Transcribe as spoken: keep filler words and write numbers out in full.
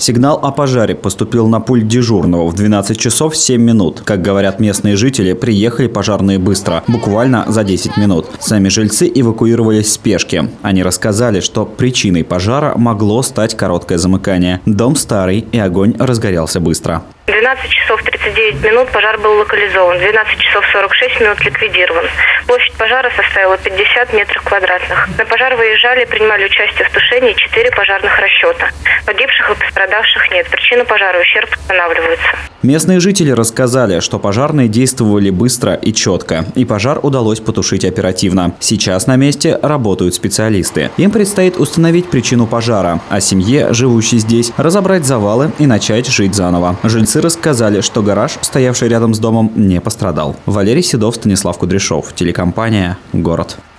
Сигнал о пожаре поступил на пульт дежурного в двенадцать часов семь минут. Как говорят местные жители, приехали пожарные быстро, буквально за десять минут. Сами жильцы эвакуировались в спешке. Они рассказали, что причиной пожара могло стать короткое замыкание. Дом старый, и огонь разгорелся быстро. В двенадцать часов тридцать девять минут пожар был локализован, в двенадцать часов сорок шесть минут ликвидирован. Площадь пожара составила пятьдесят метров квадратных. На пожар выезжали и принимали участие в тушении четыре пожарных расчета. Погибших и пострадавших нет. Причина пожара и ущерб устанавливаются. Местные жители рассказали, что пожарные действовали быстро и четко, и пожар удалось потушить оперативно. Сейчас на месте работают специалисты. Им предстоит установить причину пожара, а семье, живущей здесь, разобрать завалы и начать жить заново. Жильцы рассказали, что гараж, стоявший рядом с домом, не пострадал. Валерий Седов, Станислав Кудряшов. Телекомпания «Город».